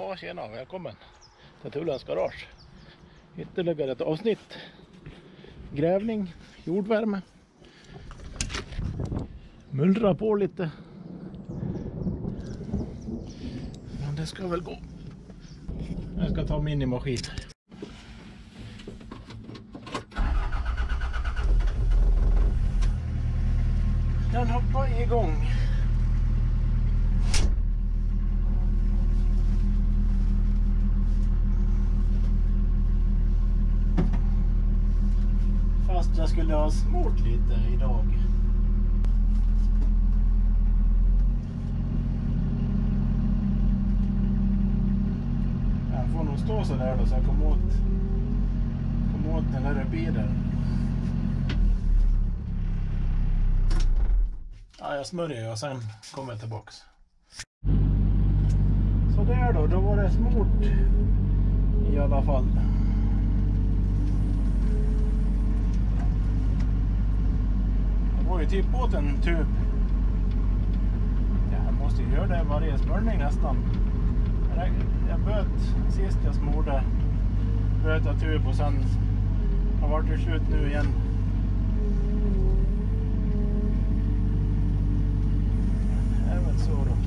Ja, tjena, välkommen till Tullens garage. Ytterligare ett avsnitt. Grävning, jordvärme. Mullra på lite. Men det ska väl gå. Jag ska ta minimaskin. Den hoppar igång. Fast jag skulle ha smort lite idag. Jag får nog stå så där då så jag kommer åt den där bilen. Ja, jag smörjer och sen kommer jag tillbaks. Så där då var det smort i alla fall. Jag var ju typ åt en tub. Jag måste ju göra det varje smörning nästan. Jag böt sist jag smorde. Böt jag tub och sen har varit det slut nu igen. Det är väl så då.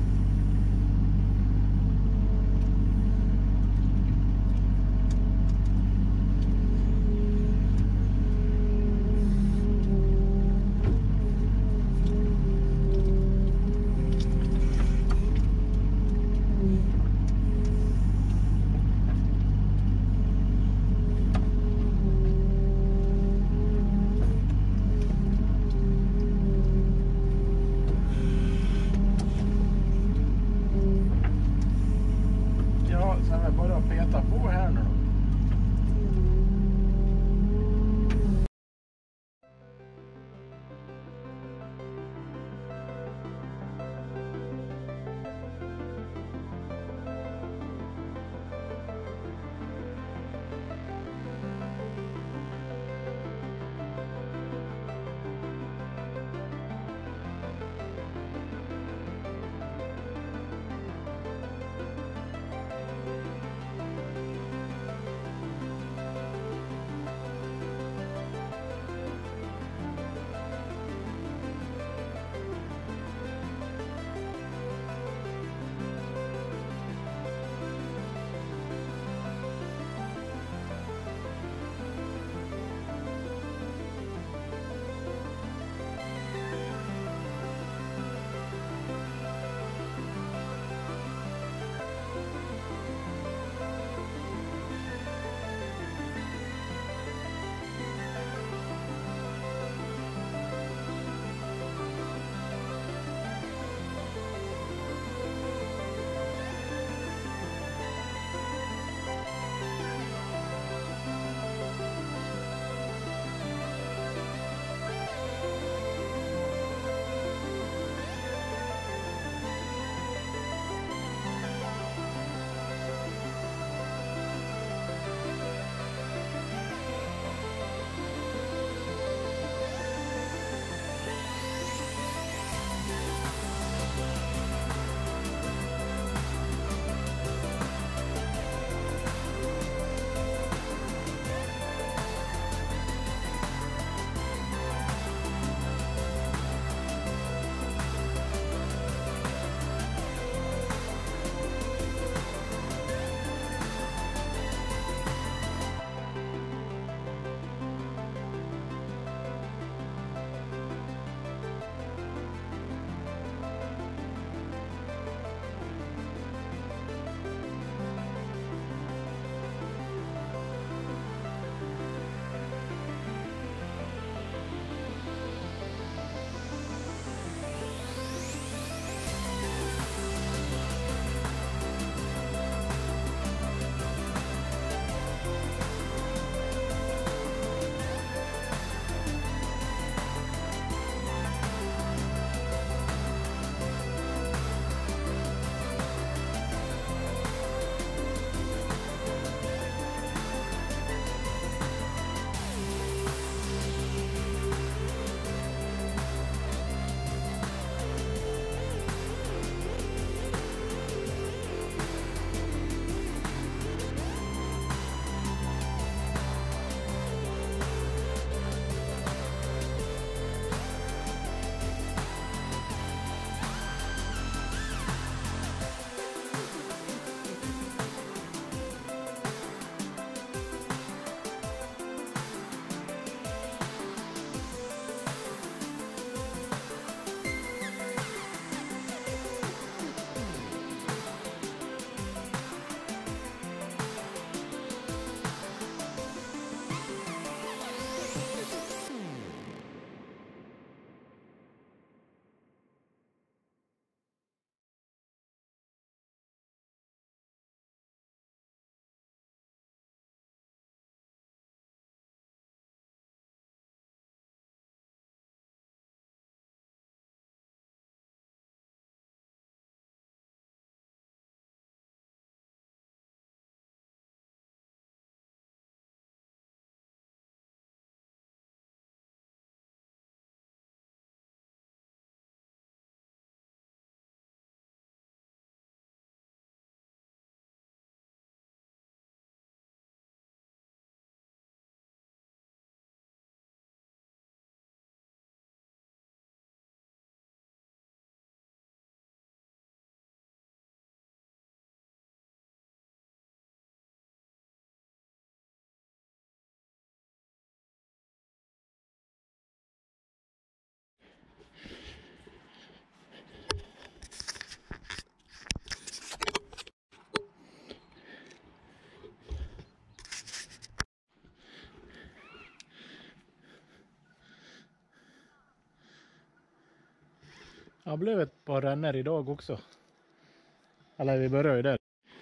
Det har blivit ett par ränner idag också. Eller vi börjar ju där.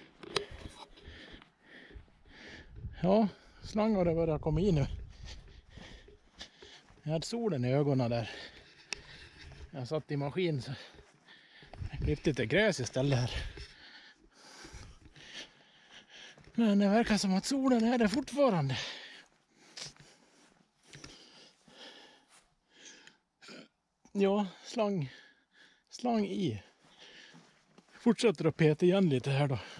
Ja, slang har det börjat komma in nu. Jag hade solen i ögonen där. Jag satt i maskin så jag klippte lite gräs istället här. Men det verkar som att solen är där fortfarande. Ja, slang i. Fortsätter att peta igen lite här då.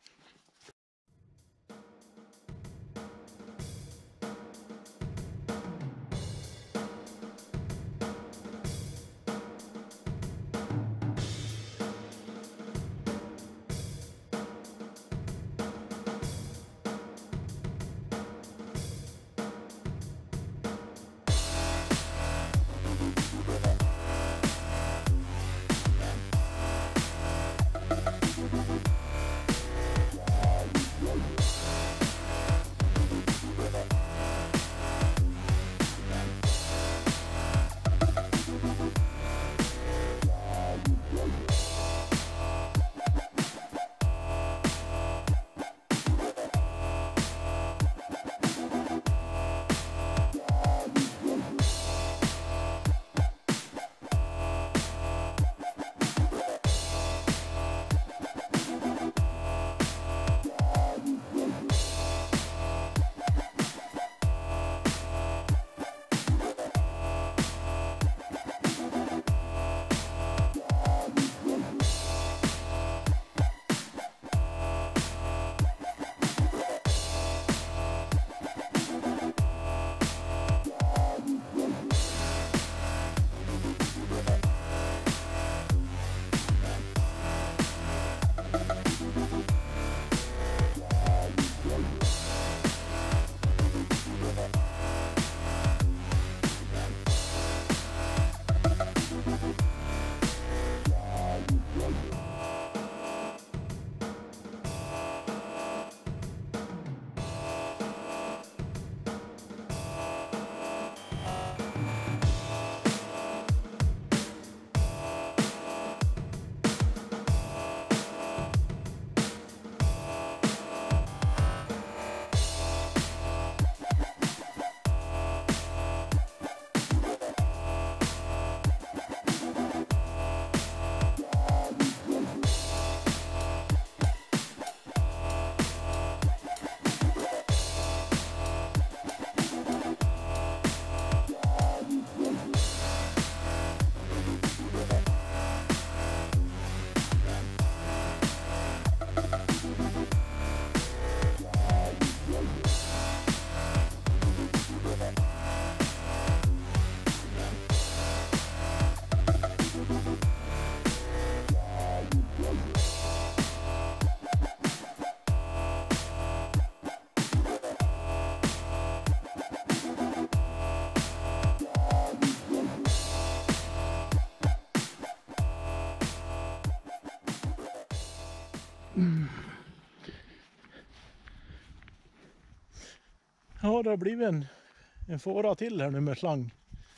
Ja, det har blivit en fåra till här nu med slang.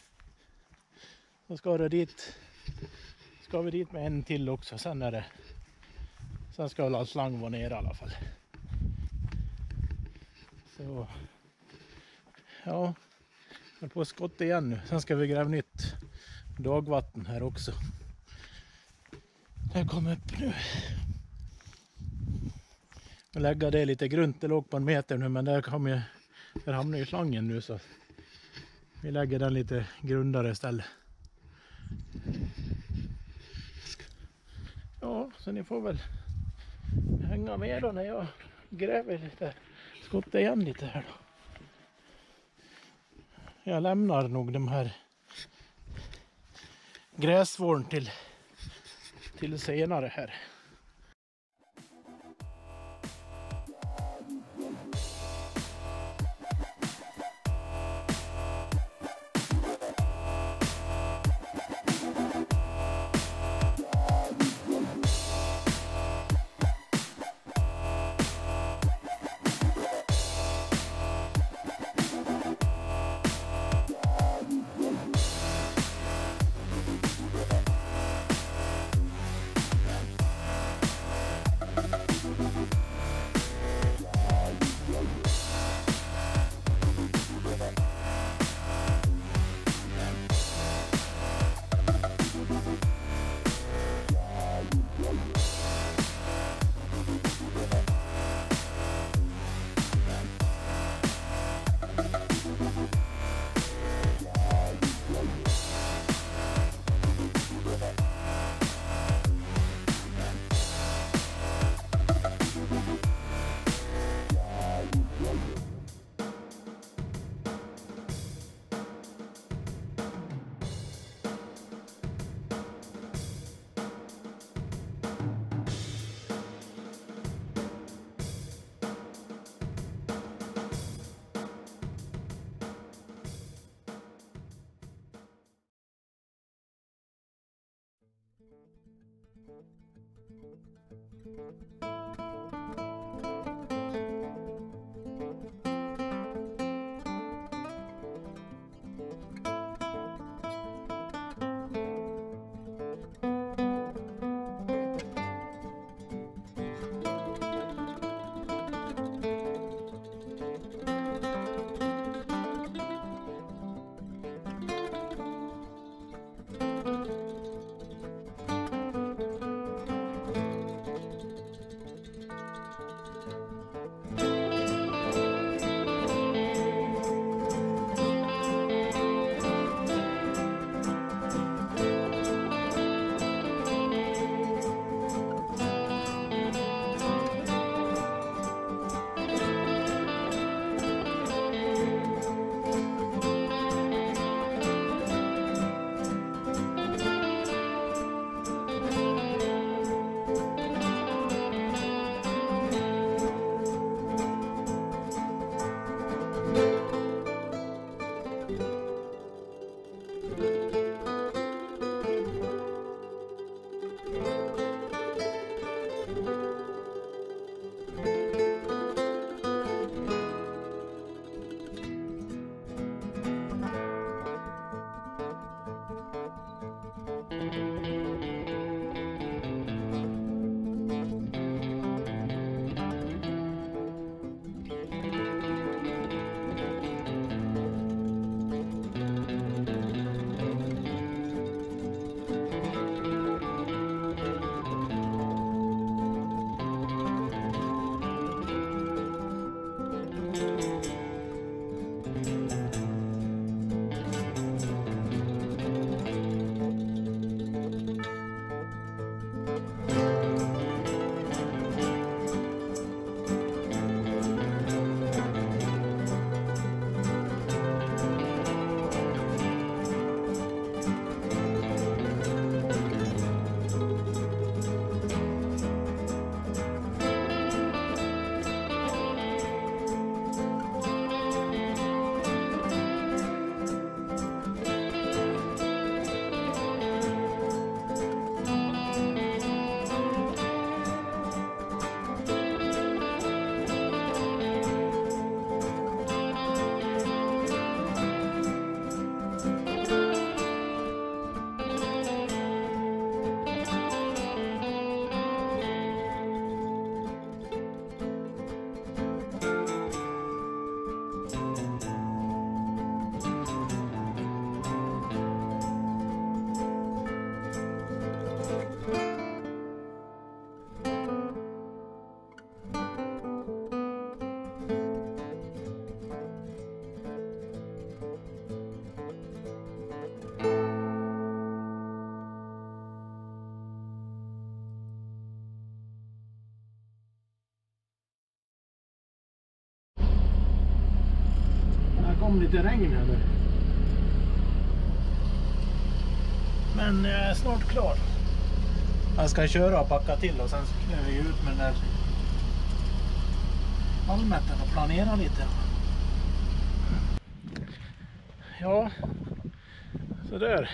Så ska vi dit med en till också. Sen ska väl all slang vara nere i alla fall. Så ja, jag är på skott igen nu. Sen ska vi gräva nytt dagvatten här också. Det kommer upp nu. Jag lägger det lite grunt, det låg på 1 meter nu, men där hamnar ju slangen nu, så vi lägger den lite grundare istället. Ja, så ni får väl hänga med då när jag gräver lite, skottar igen lite här då. Jag lämnar nog de här gräsvården till senare här. Kom lite regn här nu. Men jag är snart klar. Jag ska köra och packa till och sen ska vi ut med den där allmätten och planera lite. Ja, så där.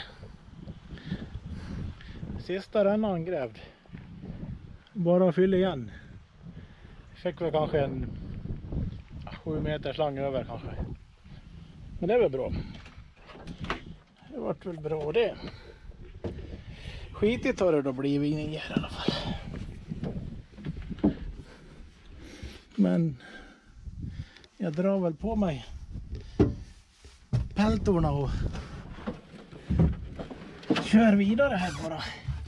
Sista rännan grävd. Bara fyll igen. Fick väl kanske en 7 meter slang över kanske. Men det är väl bra. Det vart väl bra det. Skitigt har det då blivit in i alla fall. Men jag drar väl på mig pältorna och kör vidare här bara.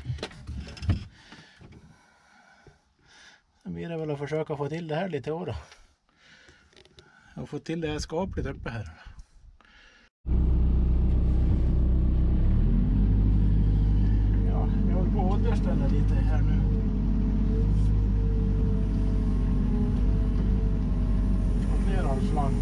Sen blir det väl att försöka få till det här lite då. Jag har fått till det här skapligt uppe här. Ja, vi håller på att återställa lite här nu. Och ner all slang.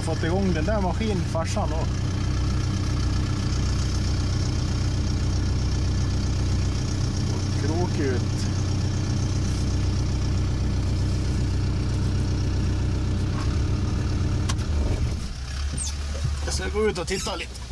fått igång den där maskinen farsan och krok ut. Jag ska gå ut och titta lite.